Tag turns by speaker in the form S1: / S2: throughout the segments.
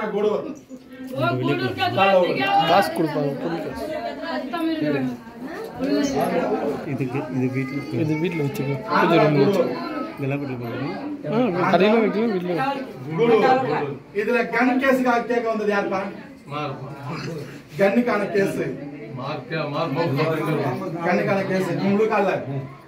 S1: கூடூர்
S2: காசு கொடுப்பாங்க இது வீட்டில் வச்சுக்கோ இதெல்லாம் வீட்டில் போடணும் கடையில் வைக்கலாம் வீட்டில்
S1: இதுல கன் கேஸுக்காக கேட்க வந்தது யாருப்பா கன்னுக்கான கேஸ் கண்ணுக்கான கேஸ் உங்களுக்கு அல்ல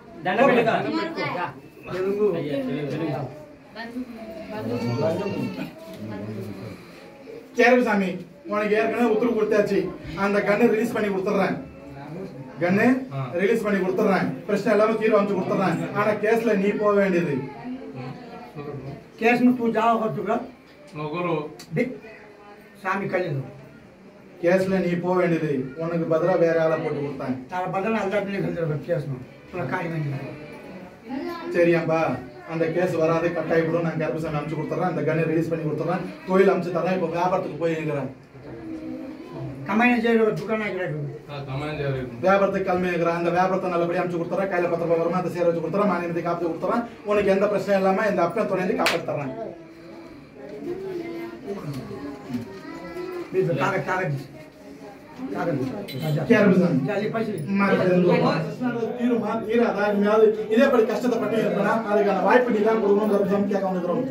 S1: கேரசாமி உனக்கு ஏற்கனவே உத்தரவு கொடுத்தாச்சு அந்த கண்ணு ரிலீஸ் பண்ணி கொடுத்துறேன் கண்ணு ரிலீஸ் பண்ணி கொடுத்துறேன் பிரச்சனை எல்லாமே தீர்வு அமைச்சு கொடுத்துறேன் ஆனா கேஸ்ல நீ போக வேண்டியது
S3: केस में तू जाओ कर चुका
S1: नौकरो
S3: சாமி கல்யாணம்
S1: கேஸ்ல நீ போக வேண்டியது உனக்கு பதிலா வேற ஆளை போட்டு கொடுத்தாங்க
S3: तारा बदला अल्लाह ने कर केस में पूरा कार्य में
S1: சரியாம்பா அந்த கேஸ் வராது கட்டாயி கூட நான் கேர்பசாமி அனுப்பிச்சு கொடுத்துறேன் அந்த கண்ணை ரிலீஸ் பண்ணி கொடுத்துறேன் கோயில் அனுப்பிச்சு தரேன் இப்போ வியாபாரத்துக்கு போய் இருக்கிறேன்
S3: கமாயின ஜெயில துக்கான ஆகிருக்கு
S1: வியாபாரத்துக்கு கிளம்பி இருக்கிறேன் அந்த வியாபாரத்தை நல்லபடியா அனுப்பிச்சு கொடுத்துறேன் கையில 10 ரூபாய் வருமா அந்த சேர வச்சு கொடுத்துறேன் மானியத்தை காப்பாற்றி கொடுத்துறேன் உனக்கு எந்த பிரச்சனையும் இல்லாம இந்த அப்பா துணையை காப்பாற்றி தர்றேன்
S3: कागज कागज कागज
S1: கேர்பசாமி
S3: जाली पैसे
S1: இதே படி கஷ்டத்தை பட்டு இருப்பா அதுக்கான வாய்ப்பு நீ தான் கொடுக்கணும் கேர்பசாமி கேட்க வந்துக்கிறோம்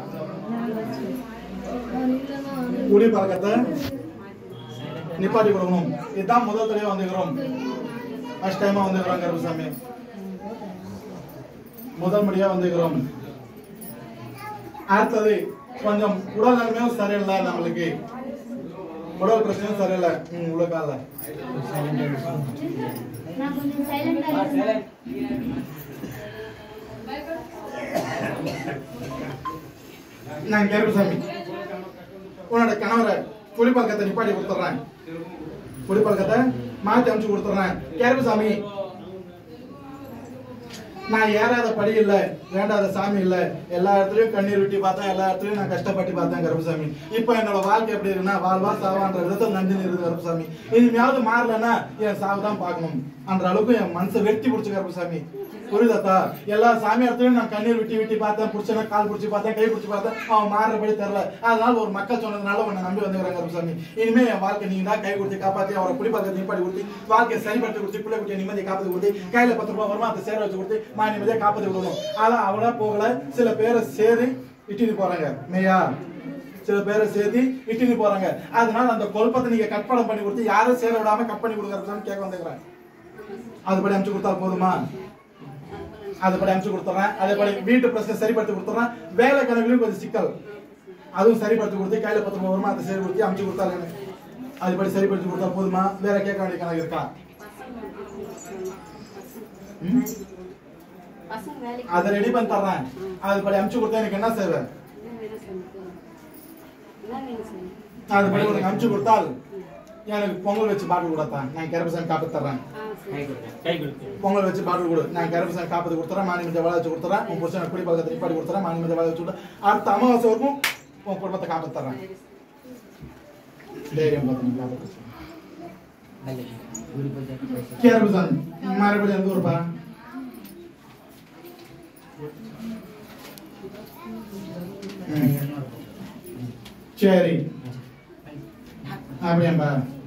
S1: குடி பழக்கத்தை நிப்பாட்டி கொடுக்கணும் இதுதான் முதல் தடவை வந்துக்கிறோம் ஃபர்ஸ்ட் டைமா வந்துக்கிறோம் கேர்பசாமி முதல் முறையா வந்துக்கிறோம் அடுத்தது கொஞ்சம் உடல் நிலைமையும் சரியில்லை நம்மளுக்கு உடல் பிரச்சனையும் சரியில்லை உள்ள கால நான் கேர்பசாமி உன்னோட கணவரை குடிப்பழக்கத்தை நிப்பாட்டி கொடுத்துறேன் குடிப்பழக்கத்தை மாற்றி அனுப்பிச்சு கொடுத்துறேன் கேர்பசாமி நான் ஏறாத படி இல்ல வேண்டாத சாமி இல்ல எல்லா இடத்துலயும் கண்ணீர் விட்டி பார்த்தேன் எல்லா இடத்துலயும் நான் கஷ்டப்பட்டு பார்த்தேன் கருப்பசாமி இப்ப என்னோட வாழ்க்கை எப்படி இருக்குன்னா வாழ்வா சாவான்ற விதத்தில் நன்றி இருக்குது கருப்பசாமி இனிமையாவது மாறலன்னா என் சாவுதான் பார்க்கணும் அந்த அளவுக்கு என் மனசை வெட்டி பிடிச்சு கருப்பசாமி புரியுதாத்தா எல்லா சாமி இடத்துலயும் நான் கண்ணீர் விட்டி விட்டி பார்த்தேன் புடிச்சேன் கால் பிடிச்சி பார்த்தேன் கை பிடிச்சி பார்த்தேன் அவன் மாறுறபடி தெரியல அதனால ஒரு மக்கள் சொன்னதுனால உன்னை நம்பி வந்துக்கிறாங்க கருப்பசாமி இனிமே என் வாழ்க்கை நீங்க தான் கை கொடுத்து காப்பாத்தி அவரை குடிப்பழக்கத்தை நிப்பாட்டி கொடுத்து வாழ்க்கையை சரிப்படுத்தி கொடுத்து பிள்ளை குட்டியை நிம்மதியை காப்பாத்தி கொடுத்து கையில 10 ரூபாய் வருமா அந்த சேர வச்சு கொடுத்து நிம்மதியை காப்பாத்தி விடணும் அதான் அவளா போகல சில பேரை சேரி இட்டின்னு போறாங்க மெய்யா சில பேரை சேர்த்து இட்டின்னு போறாங்க அதனால அந்த கொழுப்பத்தை நீங்க கட்படம் பண்ணி கொடுத்து யாரும் சேர விடாம கட் பண்ணி கொடுக்கறதுன்னு கேட்க வந்துக்கிறேன் அதுபடி அனுப்பிச்சு கொடுத்தா போதுமா அதுபடி அனுப்பிச்சு கொடுத்துறேன் அதேபடி வீட்டு பிரச்சனை சரிப்படுத்தி கொடுத்துறேன் வேலை கணக்குலையும் கொஞ்சம் சிக்கல் அதுவும் சரிப்படுத்தி கொடுத்து கையில 10 ரூபாய் வருமா அதை சரி கொடுத்து அனுப்பிச்சு கொடுத்தாரு அதுபடி சரிப்படுத்தி கொடுத்தா போதுமா வேற கேட்க வேண்டிய கணக்கு இருக்கா அதை ரெடி பண்ணி தர்றேன் அதுபடி அனுப்பிச்சு கொடுத்தா எனக்கு என்ன சேவை அதுபடி உனக்கு அனுப்பிச்சு கொடுத்தால் எனக்கு பொங்கல் வச்சு பாட்டில் கொடுத்தான் நான் கருப்பசாமி காப்பாத்தி தர்றேன் பொங்கல் வச்சு பாட்டில் கொடு நான் கருப்பசாமி காப்பாத்தி கொடுத்துறேன் மானியத்தை வேலை வச்சு கொடுத்துறேன் உன் புருஷன் குடி பக்கத்தை நிப்பாட்டி கொடுத்துறேன் மானியத்தை வேலை வச்சு கொடுத்தேன் அடுத்த அமாவாசை வரைக்கும் உன் குடும்பத்தை காப்பாத்தி தர்றேன் தைரியம் கருப்பசாமி மறுபடியும் எந்த ஊருப்பா சரி அப்படியாப்பா